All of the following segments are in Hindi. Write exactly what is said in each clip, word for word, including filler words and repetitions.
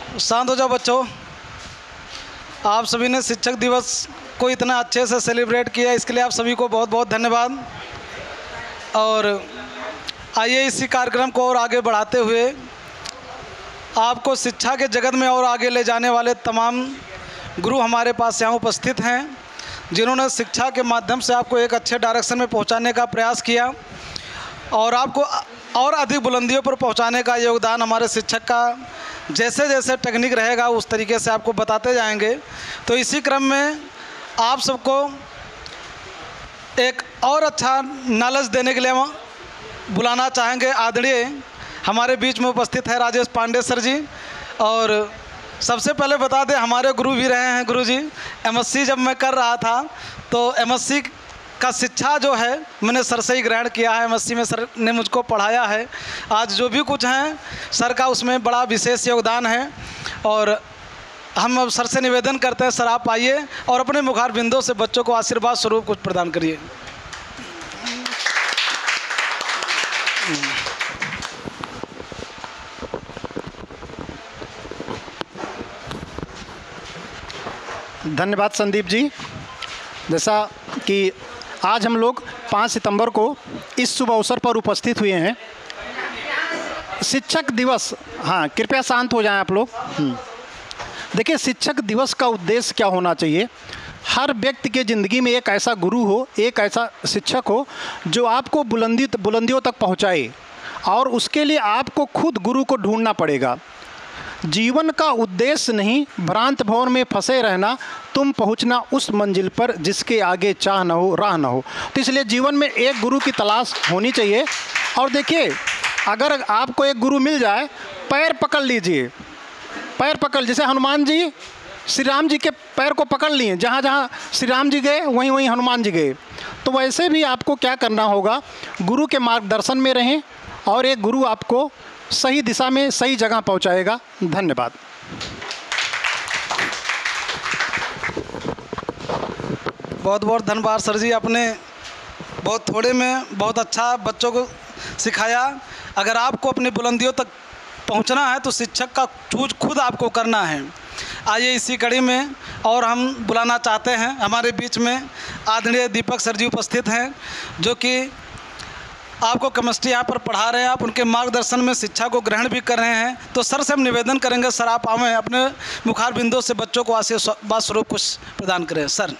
शांत हो जाओ बच्चों। आप सभी ने शिक्षक दिवस को इतना अच्छे से सेलिब्रेट किया, इसके लिए आप सभी को बहुत बहुत धन्यवाद। और आइए इसी कार्यक्रम को और आगे बढ़ाते हुए आपको शिक्षा के जगत में और आगे ले जाने वाले तमाम गुरु हमारे पास यहाँ उपस्थित हैं, जिन्होंने शिक्षा के माध्यम से आपको एक अच्छे डायरेक्शन में पहुँचाने का प्रयास किया और आपको और अधिक बुलंदियों पर पहुँचाने का योगदान हमारे शिक्षक का जैसे जैसे टेक्निक रहेगा उस तरीके से आपको बताते जाएंगे। तो इसी क्रम में आप सबको एक और अच्छा नॉलेज देने के लिए हम बुलाना चाहेंगे। आदरणीय हमारे बीच में उपस्थित है राजेश पांडे सर जी। और सबसे पहले बता दें, हमारे गुरु भी रहे हैं गुरु जी। एमएससी जब मैं कर रहा था तो एमएससी का शिक्षा जो है मैंने सर से ही ग्रहण किया है। एमएससी में सर ने मुझको पढ़ाया है। आज जो भी कुछ हैं सर का उसमें बड़ा विशेष योगदान है। और हम अब सर से निवेदन करते हैं, सर आप आइए और अपने मुखार बिंदों से बच्चों को आशीर्वाद स्वरूप कुछ प्रदान करिए। धन्यवाद संदीप जी। जैसा कि आज हम लोग पाँच सितंबर को इस शुभ अवसर पर उपस्थित हुए हैं, शिक्षक दिवस। हाँ, कृपया शांत हो जाएं आप लोग। देखिए, शिक्षक दिवस का उद्देश्य क्या होना चाहिए? हर व्यक्ति के ज़िंदगी में एक ऐसा गुरु हो, एक ऐसा शिक्षक हो जो आपको बुलंदी बुलंदियों तक पहुंचाए, और उसके लिए आपको खुद गुरु को ढूंढना पड़ेगा। जीवन का उद्देश्य नहीं भ्रांत भंवर में फंसे रहना, तुम पहुंचना उस मंजिल पर जिसके आगे चाह न हो राह न हो। तो इसलिए जीवन में एक गुरु की तलाश होनी चाहिए। और देखिए, अगर आपको एक गुरु मिल जाए, पैर पकड़ लीजिए, पैर पकड़। जैसे हनुमान जी श्री राम जी के पैर को पकड़ लिए, जहाँ जहाँ श्री राम जी गए वहीं वहीं हनुमान जी गए। तो वैसे भी आपको क्या करना होगा, गुरु के मार्गदर्शन में रहें और एक गुरु आपको सही दिशा में सही जगह पहुंचाएगा। धन्यवाद। बहुत बहुत धन्यवाद सर जी, आपने बहुत थोड़े में बहुत अच्छा बच्चों को सिखाया। अगर आपको अपनी बुलंदियों तक पहुंचना है तो शिक्षक का चूज खुद आपको करना है। आइए इसी कड़ी में और हम बुलाना चाहते हैं, हमारे बीच में आदरणीय दीपक सर जी उपस्थित हैं, जो कि आपको केमिस्ट्री यहाँ पर पढ़ा रहे हैं। आप उनके मार्गदर्शन में शिक्षा को ग्रहण भी कर रहे हैं। तो सर से हम निवेदन करेंगे, सर आप हमें अपने मुखार बिंदों से बच्चों को आशीर्वाद स्वरूप कुछ प्रदान करें। Sir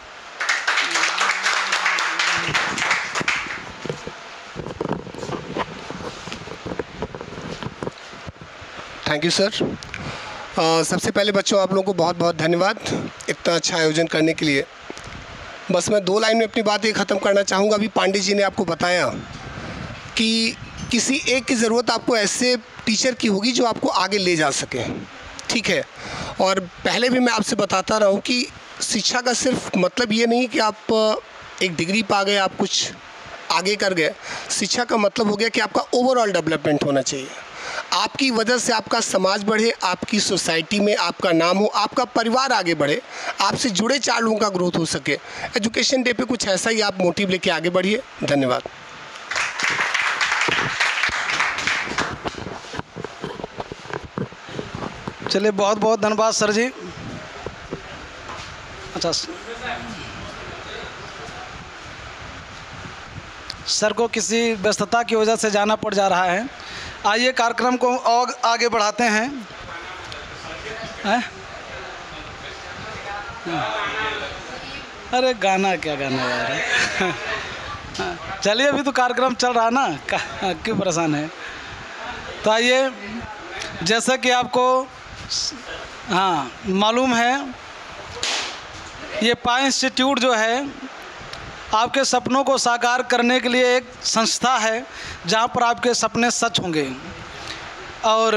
thank you sir. uh, सबसे पहले बच्चों आप लोगों को बहुत बहुत धन्यवाद इतना अच्छा आयोजन करने के लिए। बस मैं दो लाइन में अपनी बात ये ख़त्म करना चाहूँगा। अभी पांडे जी ने आपको बताया कि किसी एक की ज़रूरत आपको ऐसे टीचर की होगी जो आपको आगे ले जा सके, ठीक है। और पहले भी मैं आपसे बताता रहा हूँ कि शिक्षा का सिर्फ मतलब ये नहीं कि आप एक डिग्री पा गए, आप कुछ आगे कर गए। शिक्षा का मतलब हो गया कि आपका ओवरऑल डेवलपमेंट होना चाहिए। आपकी वजह से आपका समाज बढ़े, आपकी सोसाइटी में आपका नाम हो, आपका परिवार आगे बढ़े, आपसे जुड़े चार लोगों का ग्रोथ हो सके। एजुकेशन डे पे कुछ ऐसा ही आप मोटिव लेके आगे बढ़िए। धन्यवाद। चलिए, बहुत बहुत धन्यवाद सर जी। अच्छा, सर को किसी व्यस्तता की वजह से जाना पड़ जा रहा है। आइए कार्यक्रम को और आगे बढ़ाते हैं, हैं? अरे गाना क्या गाना यार। चलिए, अभी तो कार्यक्रम चल रहा है ना, क्यों परेशान है। तो आइए, जैसा कि आपको हाँ मालूम है, ये पाई इंस्टीट्यूट जो है आपके सपनों को साकार करने के लिए एक संस्था है जहाँ पर आपके सपने सच होंगे। और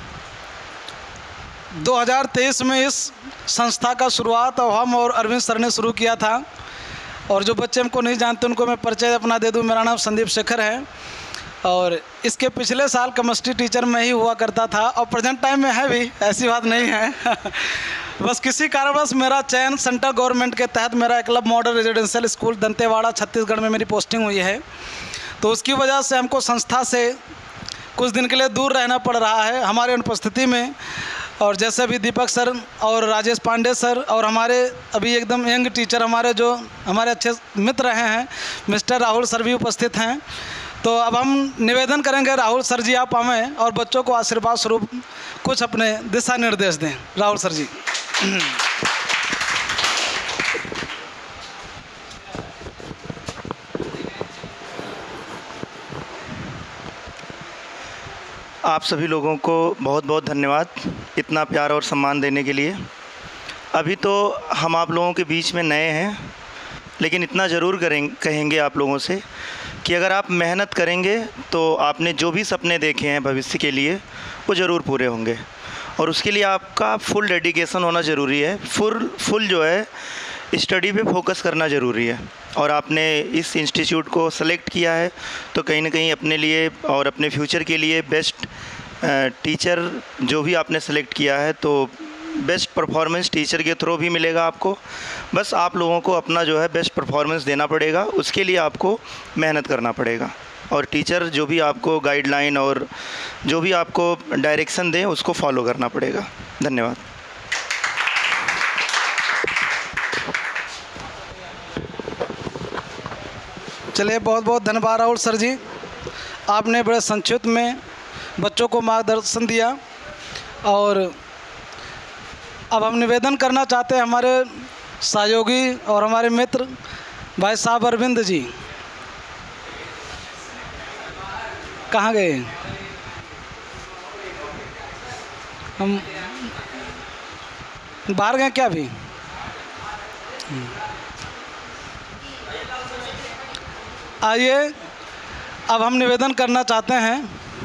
दो हज़ार तेईस में इस संस्था का शुरुआत हम और अरविंद सर ने शुरू किया था। और जो बच्चे हमको नहीं जानते उनको मैं परिचय अपना दे दूं, मेरा नाम संदीप शेखर है और इसके पिछले साल केमिस्ट्री टीचर मैं ही हुआ करता था और प्रेजेंट टाइम में है भी, ऐसी बात नहीं है। बस किसी कारणवश मेरा चयन सेंट्रल गवर्नमेंट के तहत मेरा club model residential school Dantewada Chhattisgarh में मेरी पोस्टिंग हुई है, तो उसकी वजह से हमको संस्था से कुछ दिन के लिए दूर रहना पड़ रहा है। हमारे अनुपस्थिति में और जैसे अभी दीपक सर और राजेश पांडे सर और हमारे अभी एकदम यंग टीचर हमारे जो हमारे अच्छे मित्र रहे हैं मिस्टर राहुल सर भी उपस्थित हैं। तो अब हम निवेदन करेंगे राहुल सर जी आप हमें और बच्चों को आशीर्वाद स्वरूप कुछ अपने दिशा निर्देश दें। राहुल सर जी। आप सभी लोगों को बहुत बहुत धन्यवाद इतना प्यार और सम्मान देने के लिए। अभी तो हम आप लोगों के बीच में नए हैं, लेकिन इतना ज़रूर करें कहेंगे आप लोगों से कि अगर आप मेहनत करेंगे तो आपने जो भी सपने देखे हैं भविष्य के लिए वो ज़रूर पूरे होंगे। और उसके लिए आपका फुल डेडिकेशन होना ज़रूरी है। फुल फुल जो है स्टडी पे फोकस करना ज़रूरी है। और आपने इस इंस्टीट्यूट को सेलेक्ट किया है तो कहीं ना कहीं अपने लिए और अपने फ्यूचर के लिए बेस्ट टीचर जो भी आपने सेलेक्ट किया है तो बेस्ट परफॉर्मेंस टीचर के थ्रू भी मिलेगा आपको। बस आप लोगों को अपना जो है बेस्ट परफॉर्मेंस देना पड़ेगा, उसके लिए आपको मेहनत करना पड़ेगा। और टीचर जो भी आपको गाइडलाइन और जो भी आपको डायरेक्शन दें उसको फॉलो करना पड़ेगा। धन्यवाद। चलिए, बहुत बहुत धन्यवाद राहुल सर जी, आपने बड़े संक्षिप्त में बच्चों को मार्गदर्शन दिया। और अब हम निवेदन करना चाहते हैं हमारे सहयोगी और हमारे मित्र भाई साहब अरविंद जी कहाँ गए? हम बाहर गए क्या अभी? आइए, अब हम निवेदन करना चाहते हैं।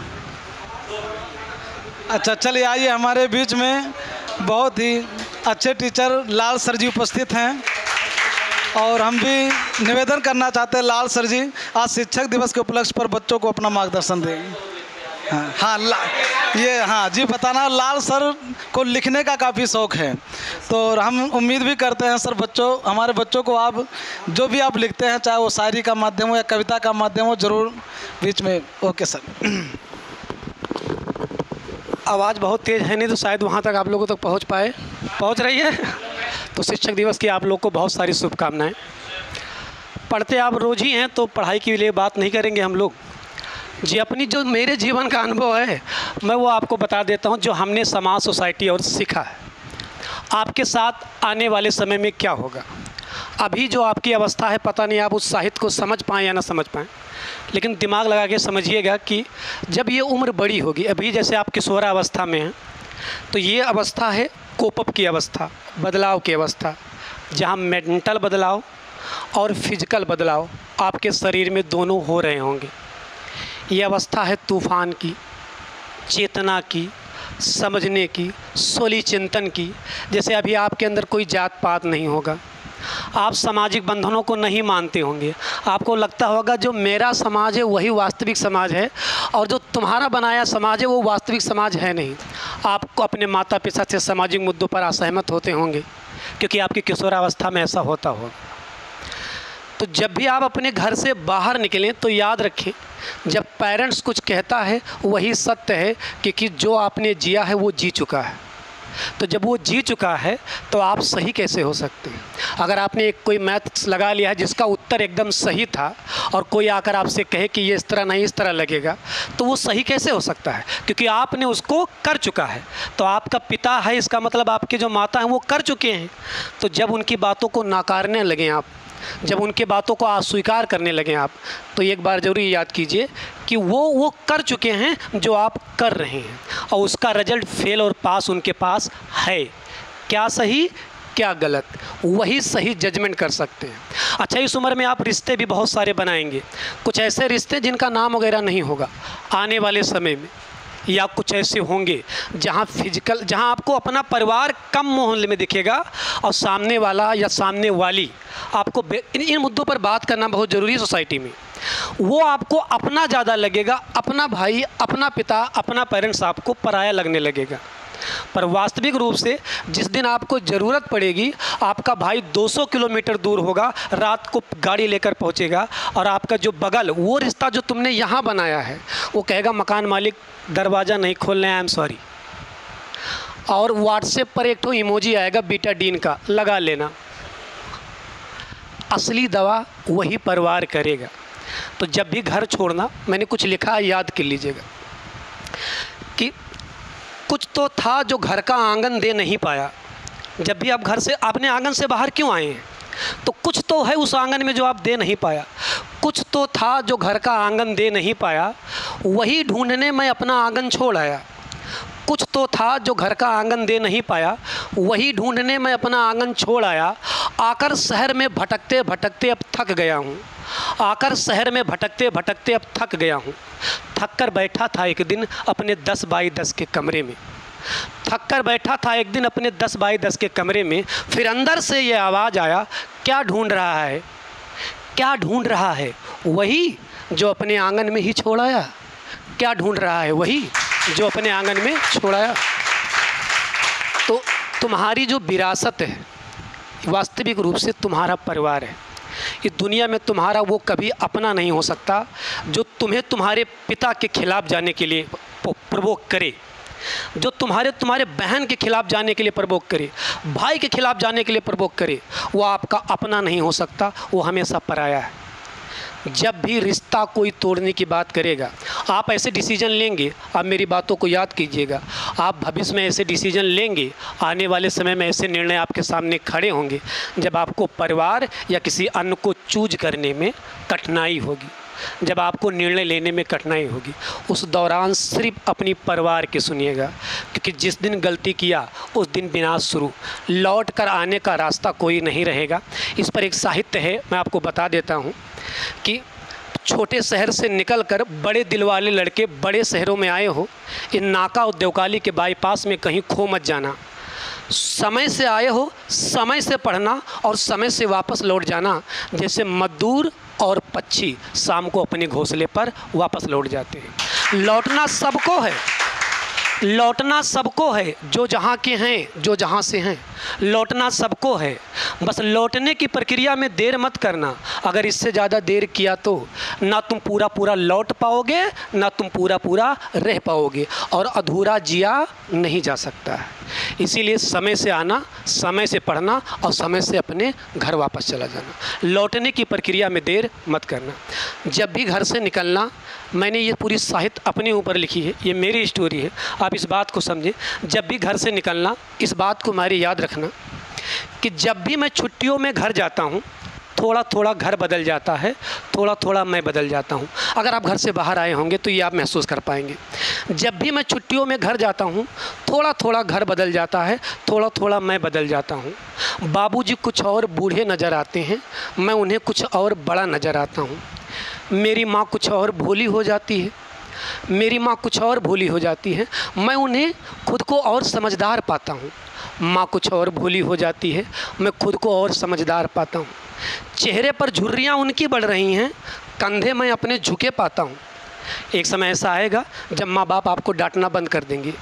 अच्छा, चलिए आइए, हमारे बीच में बहुत ही अच्छे टीचर लाल सर जी उपस्थित हैं और हम भी निवेदन करना चाहते हैं लाल सर जी आज शिक्षक दिवस के उपलक्ष्य पर बच्चों को अपना मार्गदर्शन दें। हाँ हाँ ला, ये हाँ जी बताना, लाल सर को लिखने का काफ़ी शौक़ है तो हम उम्मीद भी करते हैं सर बच्चों हमारे बच्चों को आप जो भी आप लिखते हैं चाहे वो शायरी का माध्यम हो या कविता का माध्यम हो ज़रूर बीच में। Okay sir. आवाज़ बहुत तेज़ है नहीं तो शायद वहाँ तक आप लोगों तक पहुँच पाए। पहुँच रही है? तो शिक्षक दिवस की आप लोग को बहुत सारी शुभकामनाएं। पढ़ते आप रोज़ ही हैं तो पढ़ाई के लिए बात नहीं करेंगे हम लोग जी। अपनी जो मेरे जीवन का अनुभव है मैं वो आपको बता देता हूँ, जो हमने समाज सोसाइटी और सीखा है। आपके साथ आने वाले समय में क्या होगा, अभी जो आपकी अवस्था है पता नहीं आप उस साहित्य को समझ पाएँ या ना समझ पाएँ, लेकिन दिमाग लगा के समझिएगा कि जब ये उम्र बड़ी होगी, अभी जैसे आप किशोरावस्था में हैं तो ये अवस्था है कोपअप की अवस्था, बदलाव की अवस्था, जहाँ मेंटल बदलाव और फिजिकल बदलाव आपके शरीर में दोनों हो रहे होंगे। ये अवस्था है तूफ़ान की, चेतना की, समझने की, सोली चिंतन की। जैसे अभी आपके अंदर कोई जात पात नहीं होगा, आप सामाजिक बंधनों को नहीं मानते होंगे, आपको लगता होगा जो मेरा समाज है वही वास्तविक समाज है और जो तुम्हारा बनाया समाज है वो वास्तविक समाज है नहीं। आपको अपने माता पिता से सामाजिक मुद्दों पर असहमत होते होंगे क्योंकि आपकी किशोरावस्था में ऐसा होता होगा। तो जब भी आप अपने घर से बाहर निकलें तो याद रखें, जब पेरेंट्स कुछ कहता है वही सत्य है, क्योंकि जो आपने जिया है वो जी चुका है। तो जब वो जी चुका है तो आप सही कैसे हो सकते हैं? अगर आपने एक कोई मैथ्स लगा लिया है जिसका उत्तर एकदम सही था और कोई आकर आपसे कहे कि ये इस तरह नहीं इस तरह लगेगा, तो वो सही कैसे हो सकता है? क्योंकि आपने उसको कर चुका है। तो आपका पिता है, इसका मतलब आपके जो माता हैं वो कर चुके हैं। तो जब उनकी बातों को नकारने लगें आप, जब उनके बातों को अस्वीकार करने लगें आप, तो एक बार ज़रूर याद कीजिए कि वो वो कर चुके हैं जो आप कर रहे हैं और उसका रिजल्ट फेल और पास उनके पास है। क्या सही क्या गलत, वही सही जजमेंट कर सकते हैं। अच्छा, इस उम्र में आप रिश्ते भी बहुत सारे बनाएंगे, कुछ ऐसे रिश्ते जिनका नाम वगैरह नहीं होगा आने वाले समय में, या कुछ ऐसे होंगे जहाँ फिजिकल जहाँ आपको अपना परिवार कम माहौल में दिखेगा और सामने वाला या सामने वाली आपको इन इन मुद्दों पर बात करना बहुत ज़रूरी है सोसाइटी में। वो आपको अपना ज़्यादा लगेगा, अपना भाई, अपना पिता, अपना पेरेंट्स आपको पराया लगने लगेगा। पर वास्तविक रूप से जिस दिन आपको ज़रूरत पड़ेगी, आपका भाई दो सौ किलोमीटर दूर होगा, रात को गाड़ी लेकर पहुंचेगा और आपका जो बगल वो रिश्ता जो तुमने यहाँ बनाया है वो कहेगा मकान मालिक दरवाज़ा नहीं खोलना है, आई एम सॉरी। और व्हाट्सएप पर एक तो इमोजी आएगा बीटाडीन का, लगा लेना। असली दवा वही परिवार करेगा। तो जब भी घर छोड़ना, मैंने कुछ लिखा है, याद कर लीजिएगा कि कुछ तो था जो घर का आंगन दे नहीं पाया। जब भी आप घर से, आपने आंगन से बाहर क्यों आए हैं, तो कुछ तो है उस आंगन में जो आप दे नहीं पाया। कुछ तो था जो घर का आंगन दे नहीं पाया, वही ढूंढने मैं अपना आंगन छोड़ आया। कुछ तो था जो घर का आंगन दे नहीं पाया, वही ढूंढने मैं अपना आंगन छोड़ आया। आकर शहर में भटकते भटकते अब थक गया हूँ। आकर शहर में भटकते भटकते अब थक गया हूँ। थक कर बैठा था एक दिन अपने दस बाई दस के कमरे में। थक कर बैठा था एक दिन अपने दस बाई दस के कमरे में। फिर अंदर से ये आवाज़ आया, क्या ढूंढ रहा है, क्या ढूंढ रहा है, वही जो अपने आंगन में ही छोड़ आया। क्या ढूंढ रहा है, वही जो अपने आंगन में छोड़ाया। तो तुम्हारी जो विरासत है वास्तविक रूप से तुम्हारा परिवार है। इस दुनिया में तुम्हारा वो कभी अपना नहीं हो सकता जो तुम्हें तुम्हारे पिता के खिलाफ जाने के लिए प्रवोक करे, जो तुम्हारे तुम्हारे बहन के खिलाफ जाने के लिए प्रवोक करे, भाई के खिलाफ जाने के लिए प्रवोक करे। वो आपका अपना नहीं हो सकता, वो हमेशा पराया है। जब भी रिश्ता कोई तोड़ने की बात करेगा, आप ऐसे डिसीजन लेंगे, आप मेरी बातों को याद कीजिएगा, आप भविष्य में ऐसे डिसीजन लेंगे, आने वाले समय में ऐसे निर्णय आपके सामने खड़े होंगे जब आपको परिवार या किसी अन्य को चूज करने में कठिनाई होगी, जब आपको निर्णय लेने में कठिनाई होगी। उस दौरान सिर्फ अपनी परिवार की सुनिएगा, क्योंकि जिस दिन गलती किया उस दिन विनाश शुरू, लौट कर आने का रास्ता कोई नहीं रहेगा। इस पर एक साहित्य है, मैं आपको बता देता हूँ कि छोटे शहर से निकलकर बड़े दिल वाले लड़के बड़े शहरों में आए हो, इन नाका और देवकाली के बाईपास में कहीं खो मत जाना। समय से आए हो, समय से पढ़ना और समय से वापस लौट जाना। जैसे मजदूर और पक्षी शाम को अपने घोंसले पर वापस लौट जाते हैं। लौटना सबको है, लौटना सबको है, जो जहाँ के हैं, जो जहाँ से हैं, लौटना सबको है। बस लौटने की प्रक्रिया में देर मत करना। अगर इससे ज़्यादा देर किया तो ना तुम पूरा पूरा लौट पाओगे, ना तुम पूरा पूरा रह पाओगे, और अधूरा जिया नहीं जा सकता है। इसीलिए समय से आना, समय से पढ़ना और समय से अपने घर वापस चला जाना। लौटने की प्रक्रिया में देर मत करना। जब भी घर से निकलना, मैंने ये पूरी साहित्य अपने ऊपर लिखी है, ये मेरी स्टोरी है, आप इस बात को समझें। जब भी घर से निकलना, इस बात को हमारी याद रखना कि जब भी मैं छुट्टियों में घर जाता हूँ, थोड़ा थोड़ा घर बदल जाता है, थोड़ा थोड़ा मैं बदल जाता हूँ। अगर आप घर से बाहर आए होंगे तो ये आप महसूस कर पाएंगे। जब भी मैं छुट्टियों में घर जाता हूँ, थोड़ा थोड़ा घर बदल जाता है, थोड़ा थोड़ा मैं बदल जाता हूँ। बाबूजी कुछ और बूढ़े नज़र आते हैं, मैं उन्हें कुछ और बड़ा नज़र आता हूँ। मेरी माँ कुछ और भोली हो जाती है, मेरी माँ कुछ और भोली हो जाती है, मैं उन्हें खुद को और समझदार पाता हूँ। माँ कुछ और भोली हो जाती है, मैं खुद को और समझदार पाता हूँ। चेहरे पर झुर्रियाँ उनकी बढ़ रही हैं, कंधे मैं अपने झुके पाता हूँ। एक समय ऐसा आएगा जब माँ बाप आपको डांटना बंद कर देंगे।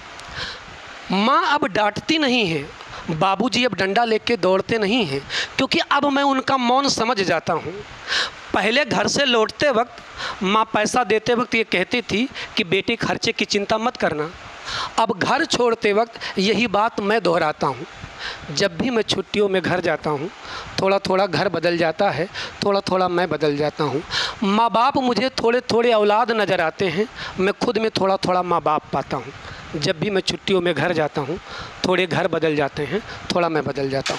माँ अब डांटती नहीं है, बाबूजी अब डंडा लेके दौड़ते नहीं हैं, क्योंकि अब मैं उनका मौन समझ जाता हूँ। पहले घर से लौटते वक्त माँ पैसा देते वक्त ये कहती थी कि बेटी खर्चे की चिंता मत करना। अब घर छोड़ते वक्त यही बात मैं दोहराता हूँ। जब भी मैं छुट्टियों में घर जाता हूँ, थोड़ा थोड़ा घर बदल जाता है, थोड़ा थोड़ा मैं बदल जाता हूँ। माँ बाप मुझे थोड़े थोड़े औलाद नज़र आते हैं, मैं खुद में थोड़ा थोड़ा माँ बाप पाता हूँ। जब भी मैं छुट्टियों में घर जाता हूँ, थोड़े घर बदल जाते हैं, थोड़ा मैं बदल जाता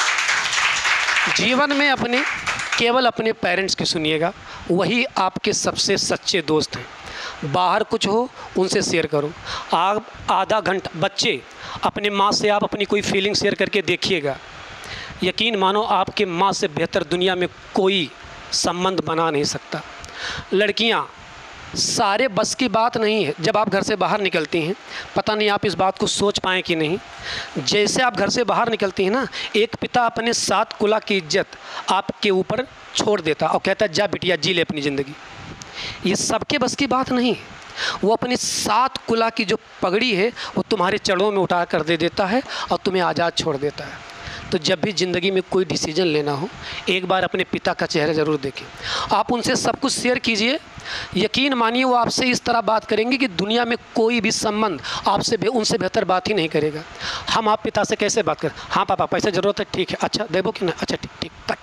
हूँ। जीवन में अपने केवल अपने पेरेंट्स की सुनिएगा, वही आपके सबसे सच्चे दोस्त हैं। बाहर कुछ हो उनसे शेयर करो। आप आधा घंटा, बच्चे अपने माँ से आप अपनी कोई फीलिंग शेयर करके देखिएगा, यकीन मानो आपके माँ से बेहतर दुनिया में कोई संबंध बना नहीं सकता। लड़कियाँ, सारे बस की बात नहीं है। जब आप घर से बाहर निकलती हैं, पता नहीं आप इस बात को सोच पाएँ कि नहीं, जैसे आप घर से बाहर निकलती हैं ना, एक पिता अपने सात कुला की इज्जत आपके ऊपर छोड़ देता और कहता जा बिटिया जी ले अपनी ज़िंदगी। ये सबके बस की बात नहीं है। वो अपनी सात कुला की जो पगड़ी है वो तुम्हारे चरणों में उठा कर दे देता है और तुम्हें आज़ाद छोड़ देता है। तो तो जब भी ज़िंदगी में कोई डिसीजन लेना हो, एक बार अपने पिता का चेहरा ज़रूर देखें। आप उनसे सब कुछ शेयर कीजिए, यकीन मानिए वो आपसे इस तरह बात करेंगे कि दुनिया में कोई भी संबंध आपसे बे, उनसे बेहतर बात ही नहीं करेगा। हम आप पिता से कैसे बात करें? हाँ पापा पैसे ज़रूरत है, ठीक है, अच्छा देबो कि नहीं, अच्छा ठीक ठीक कट।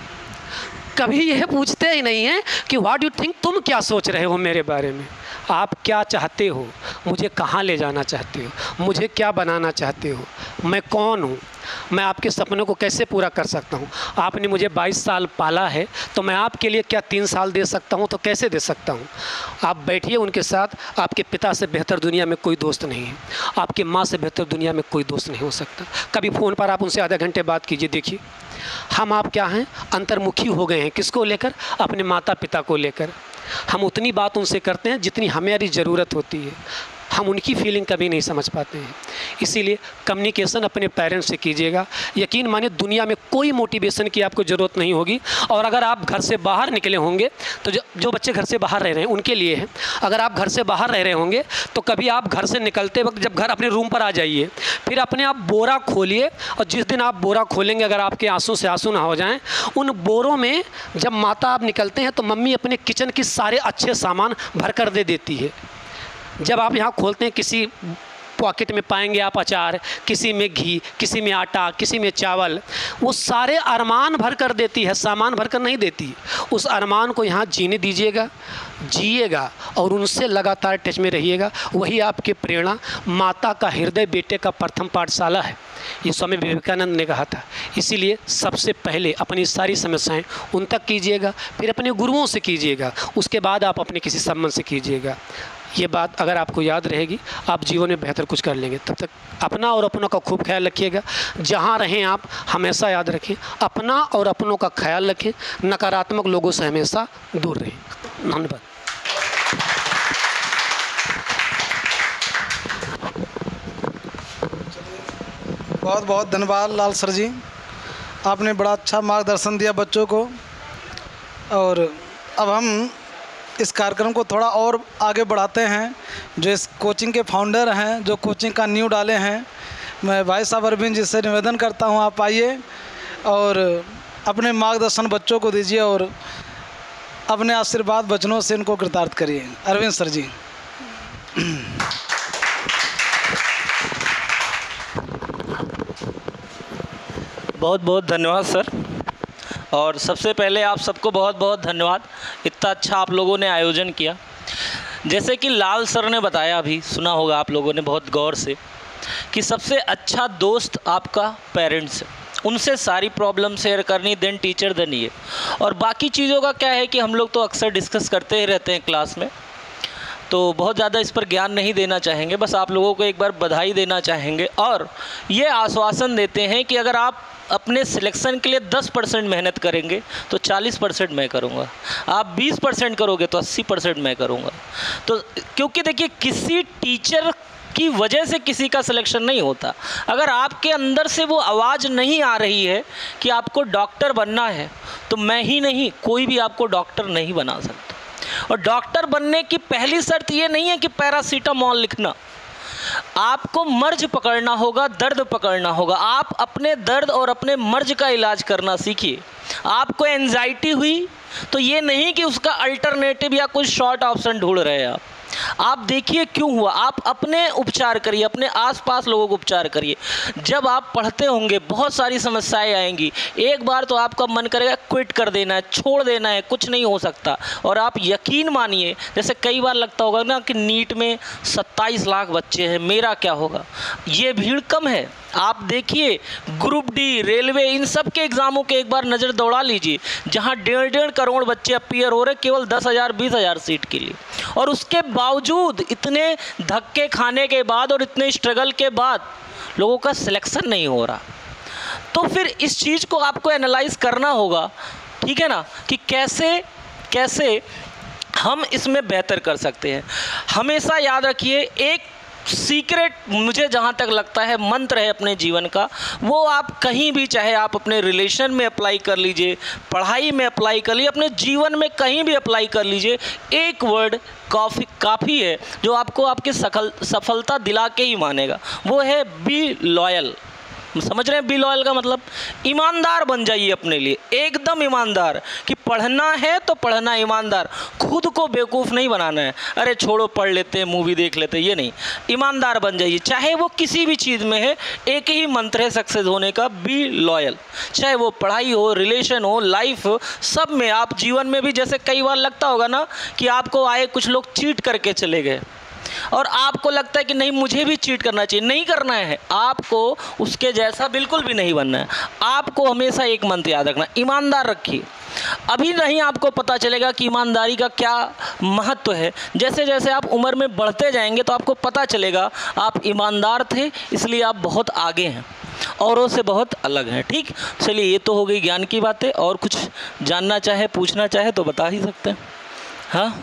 कभी यह पूछते ही नहीं है कि व्हाट यू थिंक, तुम क्या सोच रहे हो मेरे बारे में, आप क्या चाहते हो, मुझे कहाँ ले जाना चाहते हो, मुझे क्या बनाना चाहते हो, मैं कौन हूँ, मैं आपके सपनों को कैसे पूरा कर सकता हूँ। आपने मुझे बाईस साल पाला है तो मैं आपके लिए क्या तीन साल दे सकता हूँ, तो कैसे दे सकता हूँ। आप बैठिए उनके साथ, आपके पिता से बेहतर दुनिया में कोई दोस्त नहीं है, आपकी माँ से बेहतर दुनिया में कोई दोस्त नहीं हो सकता। कभी फ़ोन पर आप उनसे आधे घंटे बात कीजिए, देखिए हम आप क्या हैं, अंतर्मुखी हो गए हैं। किसको लेकर? अपने माता पिता को लेकर। हम उतनी बात उनसे करते हैं जितनी हमारी ज़रूरत होती है, हम उनकी फीलिंग कभी नहीं समझ पाते हैं। इसीलिए कम्युनिकेशन अपने पेरेंट्स से कीजिएगा। यकीन मानिए दुनिया में कोई मोटिवेशन की आपको ज़रूरत नहीं होगी। और अगर आप घर से बाहर निकले होंगे तो जो जो बच्चे घर से बाहर रह रहे हैं उनके लिए है, अगर आप घर से बाहर रह रहे होंगे तो कभी आप घर से निकलते वक्त जब घर अपने रूम पर आ जाइए, फिर अपने आप बोरा खोलिए, और जिस दिन आप बोरा खोलेंगे अगर आपके आंसू से आंसू ना हो जाएँ, उन बोरों में जब माता आप निकलते हैं तो मम्मी अपने किचन के सारे अच्छे सामान भर कर दे देती है। जब आप यहाँ खोलते हैं किसी पॉकेट में पाएंगे आप अचार, किसी में घी, किसी में आटा, किसी में चावल, वो सारे अरमान भर कर देती है, सामान भर कर नहीं देती। उस अरमान को यहाँ जीने दीजिएगा, जिएगा और उनसे लगातार टच में रहिएगा। वही आपकी प्रेरणा। माता का हृदय बेटे का प्रथम पाठशाला है, ये स्वामी विवेकानंद ने कहा था। इसीलिए सबसे पहले अपनी सारी समस्याएं उन तक कीजिएगा, फिर अपने गुरुओं से कीजिएगा, उसके बाद आप अपने किसी संबंध से कीजिएगा। ये बात अगर आपको याद रहेगी, आप जीवन में बेहतर कुछ कर लेंगे। तब तक अपना और अपनों का खूब ख्याल रखिएगा। जहाँ रहें आप हमेशा याद रखें, अपना और अपनों का ख्याल रखें, नकारात्मक लोगों से हमेशा दूर रहें। धन्यवाद। बहुत बहुत धन्यवाद लाल सर जी, आपने बड़ा अच्छा मार्गदर्शन दिया बच्चों को। और अब हम इस कार्यक्रम को थोड़ा और आगे बढ़ाते हैं। जो इस कोचिंग के फाउंडर हैं, जो कोचिंग का नींव डाले हैं, मैं भाई साहब अरविंद जी से निवेदन करता हूं, आप आइए और अपने मार्गदर्शन बच्चों को दीजिए और अपने आशीर्वाद वचनों से इनको कृतार्थ करिए। अरविंद सर जी। बहुत बहुत धन्यवाद सर। और सबसे पहले आप सबको बहुत बहुत धन्यवाद, इतना अच्छा आप लोगों ने आयोजन किया। जैसे कि लाल सर ने बताया, अभी सुना होगा आप लोगों ने बहुत गौर से, कि सबसे अच्छा दोस्त आपका पेरेंट्स है, उनसे सारी प्रॉब्लम शेयर करनी, देन टीचर, देन ये। और बाकी चीज़ों का क्या है कि हम लोग तो अक्सर डिस्कस करते ही रहते हैं क्लास में, तो बहुत ज़्यादा इस पर ज्ञान नहीं देना चाहेंगे। बस आप लोगों को एक बार बधाई देना चाहेंगे और ये आश्वासन देते हैं कि अगर आप अपने सिलेक्शन के लिए दस परसेंट मेहनत करेंगे तो चालीस परसेंट मैं करूँगा, आप बीस परसेंट करोगे तो अस्सी परसेंट मैं करूँगा। तो क्योंकि देखिए, किसी टीचर की वजह से किसी का सिलेक्शन नहीं होता। अगर आपके अंदर से वो आवाज़ नहीं आ रही है कि आपको डॉक्टर बनना है, तो मैं ही नहीं, कोई भी आपको डॉक्टर नहीं बना सकता। और डॉक्टर बनने की पहली शर्त ये नहीं है कि पैरासीटामॉल लिखना, आपको मर्ज पकड़ना होगा, दर्द पकड़ना होगा। आप अपने दर्द और अपने मर्ज का इलाज करना सीखिए। आपको एंजाइटी हुई तो ये नहीं कि उसका अल्टरनेटिव या कुछ शॉर्ट ऑप्शन ढूंढ रहे हैं आप आप देखिए क्यों हुआ, आप अपने उपचार करिए, अपने आसपास लोगों को उपचार करिए। जब आप पढ़ते होंगे बहुत सारी समस्याएं आएंगी, एक बार तो आपका मन करेगा क्विट कर देना है, छोड़ देना है, कुछ नहीं हो सकता। और आप यकीन मानिए, जैसे कई बार लगता होगा ना कि नीट में सत्ताईस लाख बच्चे हैं, मेरा क्या होगा, ये भीड़ कम है। आप देखिए ग्रुप डी, रेलवे, इन सब के एग्ज़ामों के एक बार नज़र दौड़ा लीजिए, जहाँ डेढ़ डेढ़ करोड़ बच्चे अपीयर हो रहे केवल दस हज़ार बीस हज़ार सीट के लिए। और उसके बावजूद इतने धक्के खाने के बाद और इतने स्ट्रगल के बाद लोगों का सिलेक्शन नहीं हो रहा। तो फिर इस चीज़ को आपको एनालाइज करना होगा, ठीक है ना, कि कैसे कैसे हम इसमें बेहतर कर सकते हैं। हमेशा याद रखिए, एक सीक्रेट मुझे जहाँ तक लगता है मंत्र है अपने जीवन का, वो आप कहीं भी, चाहे आप अपने रिलेशन में अप्लाई कर लीजिए, पढ़ाई में अप्लाई कर लीजिए, अपने जीवन में कहीं भी अप्लाई कर लीजिए, एक वर्ड काफ़ी काफ़ी है जो आपको आपकी सफल सफलता दिला के ही मानेगा। वो है बी लॉयल। समझ रहे हैं बी लॉयल का मतलब? ईमानदार बन जाइए अपने लिए, एकदम ईमानदार, कि पढ़ना है तो पढ़ना ईमानदार, खुद को बेवकूफ़ नहीं बनाना है। अरे छोड़ो पढ़ लेते हैं, मूवी देख लेते हैं, ये नहीं। ईमानदार बन जाइए, चाहे वो किसी भी चीज़ में है। एक ही मंत्र है सक्सेस होने का, बी लॉयल। चाहे वो पढ़ाई हो, रिलेशन हो, लाइफ हो, सब में। आप जीवन में भी जैसे कई बार लगता होगा ना कि आपको आए कुछ लोग चीट करके चले गए और आपको लगता है कि नहीं मुझे भी चीट करना चाहिए। नहीं करना है, आपको उसके जैसा बिल्कुल भी नहीं बनना है। आपको हमेशा एक मंत्र याद रखना, ईमानदार रखिए। अभी नहीं आपको पता चलेगा कि ईमानदारी का क्या महत्व है। जैसे जैसे आप उम्र में बढ़ते जाएंगे तो आपको पता चलेगा आप ईमानदार थे, इसलिए आप बहुत आगे हैं, औरों से बहुत अलग हैं। ठीक, चलिए ये तो हो गई ज्ञान की बातें। और कुछ जानना चाहे, पूछना चाहे तो बता ही सकते हैं। हाँ,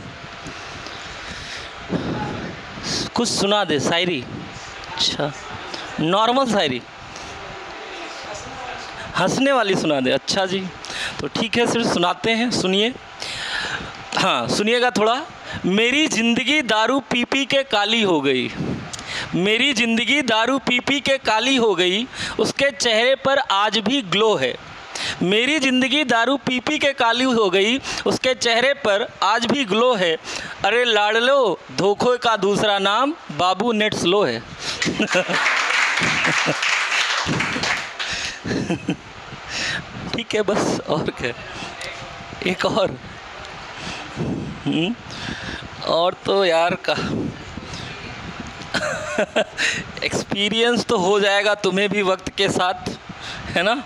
कुछ सुना दे शायरी। अच्छा, नॉर्मल शायरी, हंसने वाली सुना दे। अच्छा जी, तो ठीक है, सिर्फ सुनाते हैं, सुनिए। हाँ सुनिएगा थोड़ा। मेरी ज़िंदगी दारू पी पी के काली हो गई, मेरी ज़िंदगी दारू पी पी के काली हो गई, उसके चेहरे पर आज भी ग्लो है। मेरी ज़िंदगी दारू पी पी के काली हो गई, उसके चेहरे पर आज भी ग्लो है। अरे लाडलो, धोखे का दूसरा नाम बाबू नेट स्लो है। ठीक है बस, और क्या, एक और हुँ? और तो यार का एक्सपीरियंस तो हो जाएगा तुम्हें भी वक्त के साथ, है ना।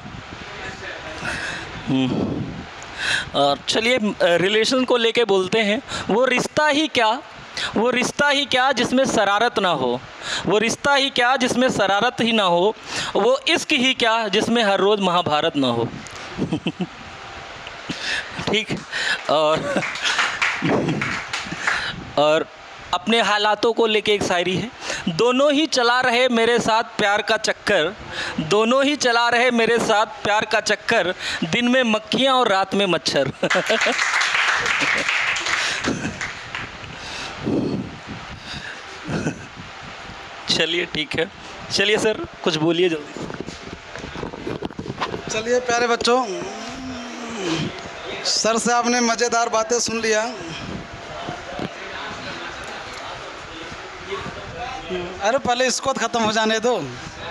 और चलिए रिलेशन को लेके बोलते हैं। वो रिश्ता ही क्या, वो रिश्ता ही क्या जिसमें शरारत ना हो, वो रिश्ता ही क्या जिसमें शरारत ही ना हो, वो इश्क ही क्या जिसमें हर रोज़ महाभारत ना हो। ठीक। और और अपने हालातों को लेके एक शायरी है। दोनों ही चला रहे मेरे साथ प्यार का चक्कर, दोनों ही चला रहे मेरे साथ प्यार का चक्कर, दिन में मक्खियाँ और रात में मच्छर। चलिए ठीक है, चलिए सर कुछ बोलिए जल्दी। चलिए प्यारे बच्चों, सर से आपने मज़ेदार बातें सुन लिया। अरे पहले इसको तो ख़त्म हो जाने दो।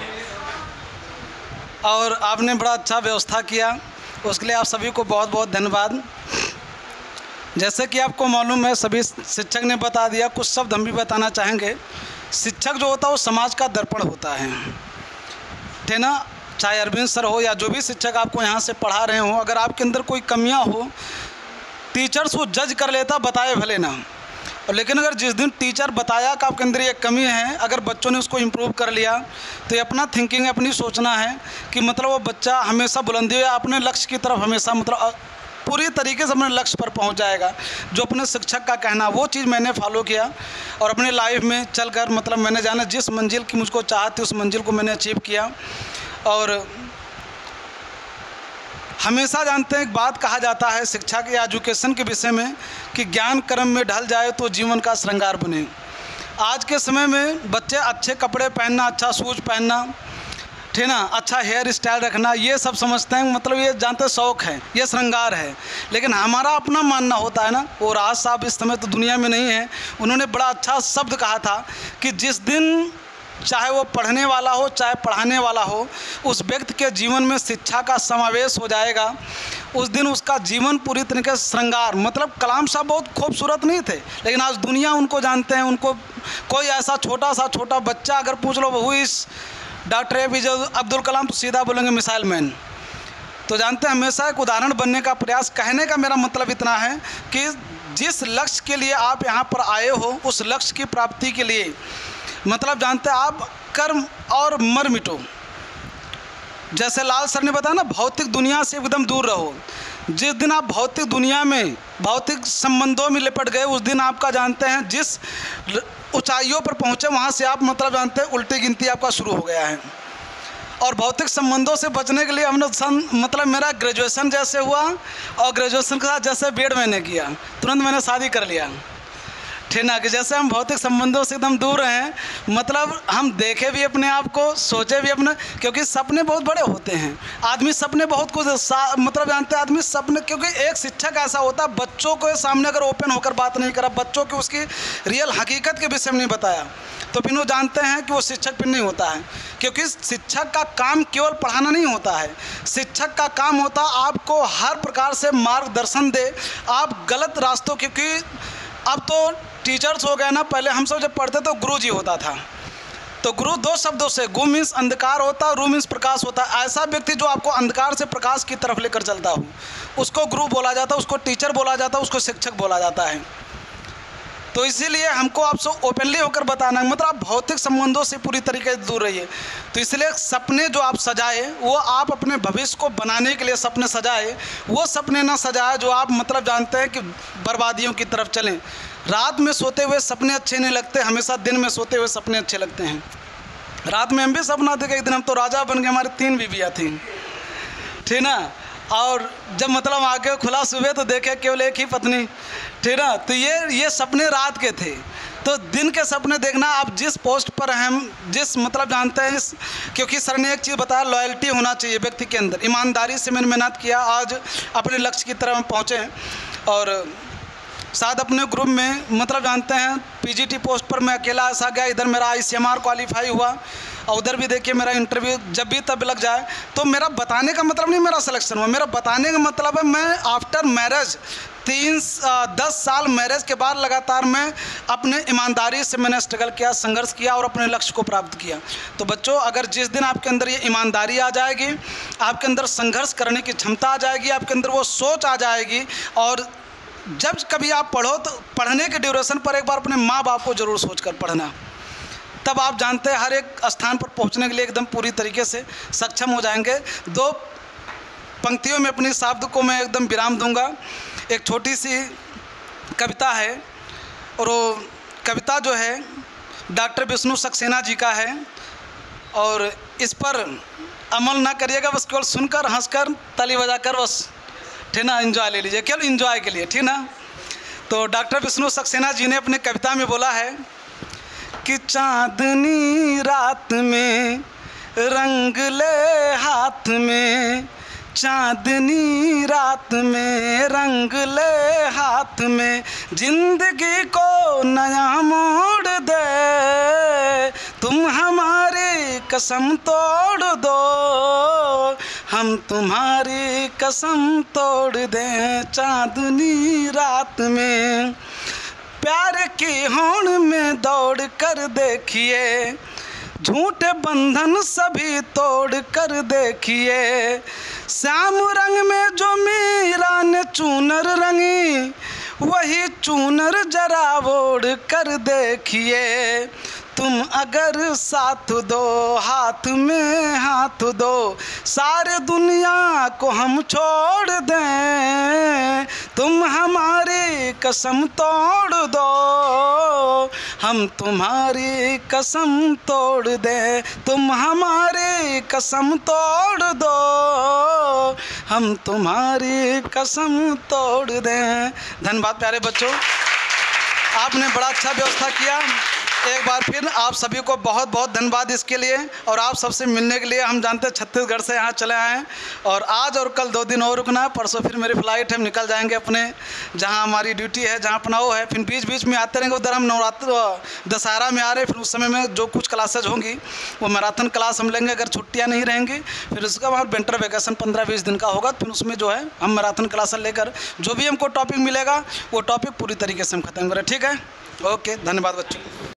और आपने बड़ा अच्छा व्यवस्था किया, उसके लिए आप सभी को बहुत बहुत धन्यवाद। जैसे कि आपको मालूम है, सभी शिक्षक ने बता दिया, कुछ शब्द हम भी बताना चाहेंगे। शिक्षक जो होता है वो समाज का दर्पण होता है, ठीक ना। चाहे अरविंद सर हो या जो भी शिक्षक आपको यहाँ से पढ़ा रहे हो, अगर आपके अंदर कोई कमियाँ हो, टीचर्स वो जज कर लेता, बताए भले ना। और लेकिन अगर जिस दिन टीचर बताया कि आपके अंदर ये कमी है, अगर बच्चों ने उसको इम्प्रूव कर लिया, तो ये अपना थिंकिंग है, अपनी सोचना है कि मतलब वो बच्चा हमेशा बुलंदी है, अपने लक्ष्य की तरफ हमेशा मतलब पूरी तरीके से अपने लक्ष्य पर पहुंच जाएगा। जो अपने शिक्षक का कहना, वो चीज़ मैंने फॉलो किया और अपने लाइफ में चलकर मतलब मैंने जाना जिस मंजिल की मुझको चाहत थी, उस मंजिल को मैंने अचीव किया। और हमेशा जानते हैं, एक बात कहा जाता है शिक्षा के एजुकेशन के विषय में कि ज्ञान कर्म में ढल जाए तो जीवन का श्रृंगार बने। आज के समय में बच्चे अच्छे कपड़े पहनना, अच्छा शूज़ पहनना, ठीक ना, अच्छा हेयर स्टाइल रखना, ये सब समझते हैं, मतलब ये जानते शौक़ है, ये श्रृंगार है। लेकिन हमारा अपना मानना होता है ना। वो राज साहब इस समय तो दुनिया में नहीं है, उन्होंने बड़ा अच्छा शब्द कहा था कि जिस दिन चाहे वो पढ़ने वाला हो चाहे पढ़ाने वाला हो, उस व्यक्ति के जीवन में शिक्षा का समावेश हो जाएगा, उस दिन उसका जीवन पूरी तरीके से श्रृंगार। मतलब कलाम साहब बहुत खूबसूरत नहीं थे, लेकिन आज दुनिया उनको जानते हैं। उनको कोई ऐसा छोटा सा छोटा बच्चा अगर पूछ लो वो इस doctor A P J Abdul Kalam, तो सीधा बोलेंगे मिसाइल मैन। तो जानते हैं, हमेशा एक उदाहरण बनने का प्रयास। कहने का मेरा मतलब इतना है कि जिस लक्ष्य के लिए आप यहाँ पर आए हो, उस लक्ष्य की प्राप्ति के लिए मतलब जानते हैं आप कर्म और मर मिटो। जैसे लाल सर ने बताया ना, भौतिक दुनिया से एकदम दूर रहो। जिस दिन आप भौतिक दुनिया में भौतिक संबंधों में लिपट गए, उस दिन आपका जानते हैं जिस ऊंचाइयों पर पहुँचे, वहाँ से आप मतलब जानते हैं उल्टी गिनती आपका शुरू हो गया है। और भौतिक संबंधों से बचने के लिए हमने सन मतलब मेरा ग्रेजुएशन जैसे हुआ, और ग्रेजुएशन के साथ जैसे बीएड मैंने किया, तुरंत मैंने शादी कर लिया, ठीक ना, कि जैसे हम भौतिक संबंधों से एकदम दूर हैं, मतलब हम देखे भी अपने आप को, सोचे भी अपने, क्योंकि सपने बहुत बड़े होते हैं। आदमी सपने बहुत कुछ मतलब जानते हैं आदमी सपने, क्योंकि एक शिक्षक ऐसा होता है बच्चों के सामने अगर ओपन होकर बात नहीं करा, बच्चों को उसकी रियल हकीकत के विषय में नहीं बताया, तो फिर वो जानते हैं कि वो शिक्षक फिर नहीं होता है। क्योंकि शिक्षक का काम केवल पढ़ाना नहीं होता है, शिक्षक का काम होता है आपको हर प्रकार से मार्गदर्शन दे, आप गलत रास्तों, क्योंकि अब तो टीचर्स हो गए ना, पहले हम सब जब पढ़ते तो गुरु जी होता था, तो गुरु दो शब्दों से, गु मीन्स अंधकार होता है, रू मीन्स प्रकाश होता है। ऐसा व्यक्ति जो आपको अंधकार से प्रकाश की तरफ लेकर चलता हो उसको गुरु बोला जाता है, उसको टीचर बोला जाता है, उसको शिक्षक बोला जाता है। तो इसीलिए हमको आपसे ओपनली होकर बताना है, मतलब आप भौतिक संबंधों से पूरी तरीके से दूर रहिए। तो इसलिए सपने जो आप सजाए वो आप अपने भविष्य को बनाने के लिए सपने सजाए, वो सपने ना सजाए जो आप मतलब जानते हैं कि बर्बादियों की तरफ चलें। रात में सोते हुए सपने अच्छे नहीं लगते, हमेशा दिन में सोते हुए सपने अच्छे लगते हैं। रात में हम भी सपना देखे एक दिन हम तो राजा बन गए, हमारी तीन बीवियाँ थीं, ठीक ना, और जब मतलब आके खुला सुबह तो देखे केवल एक ही पत्नी, ठीक ना। तो ये ये सपने रात के थे। तो दिन के सपने देखना, आप जिस पोस्ट पर हम जिस मतलब जानते हैं, क्योंकि सर ने एक चीज़ बताया, लॉयल्टी होना चाहिए व्यक्ति के अंदर, ईमानदारी से मैंने मेहनत किया, आज अपने लक्ष्य की तरफ हम पहुँचे हैं। और शायद अपने ग्रुप में मतलब जानते हैं पीजीटी पोस्ट पर मैं अकेला ऐसा गया, इधर मेरा आईसीएमआर क्वालिफाई हुआ और उधर भी देखिए मेरा इंटरव्यू जब भी तब लग जाए। तो मेरा बताने का मतलब नहीं मेरा सिलेक्शन हुआ, मेरा बताने का मतलब है मैं आफ्टर मैरिज तीन दस साल मैरिज के बाद लगातार मैं अपने ईमानदारी से मैंने स्ट्रगल किया, संघर्ष किया और अपने लक्ष्य को प्राप्त किया। तो बच्चों, अगर जिस दिन आपके अंदर ये ईमानदारी आ जाएगी, आपके अंदर संघर्ष करने की क्षमता आ जाएगी, आपके अंदर वो सोच आ जाएगी, और जब कभी आप पढ़ो तो पढ़ने के ड्यूरेशन पर एक बार अपने माँ बाप को ज़रूर सोच कर पढ़ना, तब आप जानते हैं हर एक स्थान पर पहुंचने के लिए एकदम पूरी तरीके से सक्षम हो जाएंगे। दो पंक्तियों में अपनी शब्द को मैं एकदम विराम दूंगा। एक छोटी सी कविता है और वो कविता जो है डॉक्टर विष्णु सक्सेना जी का है, और इस पर अमल ना करिएगा, बस केवल सुनकर हंसकर ताली बजाकर बस ठीक ना एंजॉय ले लीजिए, केवल एंजॉय के लिए, ठीक ना। तो डॉक्टर विष्णु सक्सेना जी ने अपने कविता में बोला है कि चांदनी रात में रंग ले हाथ में, चांदनी रात में रंग ले हाथ में, जिंदगी को नया मोड़ दे, तुम हमारी कसम तोड़ दो, हम तुम्हारी कसम तोड़ दें। चांदनी रात में प्यार की होड़ में दौड़ कर देखिए, झूठे बंधन सभी तोड़ कर देखिए, श्याम रंग में जो मीरा ने चूनर रंगी, वही चूनर जरा ओढ़ कर देखिए, तुम अगर साथ दो हाथ में हाथ दो, सारे दुनिया को हम छोड़ दें, तुम हमारी कसम तोड़ दो, हम तुम्हारी कसम तोड़ दें, तुम हमारी कसम तोड़ दो, हम तुम्हारी कसम तोड़ दें। धन्यवाद प्यारे बच्चों, आपने बड़ा अच्छा व्यवस्था किया। एक बार फिर आप सभी को बहुत बहुत धन्यवाद इसके लिए, और आप सबसे मिलने के लिए हम जानते हैं छत्तीसगढ़ से यहाँ चले आए हैं, और आज और कल दो दिन और रुकना है, परसों फिर मेरी फ़्लाइट है, हम निकल जाएंगे अपने जहाँ हमारी ड्यूटी है, जहाँ अपना वो है, फिर बीच बीच में आते रहेंगे। उधर हम नवरात्र दशहरा में आ रहे हैं, फिर उस समय में जो कुछ क्लासेज होंगी वो मैराथन क्लास हम लेंगे, अगर छुट्टियाँ नहीं रहेंगी। फिर उसका बाद विंटर वैकेशन पंद्रह बीस दिन का होगा, फिर उसमें जो है हम मैराथन क्लासेज लेकर जो भी हमको टॉपिक मिलेगा वो टॉपिक पूरी तरीके से हम खत्म करें। ठीक है, ओके, धन्यवाद बच्चों।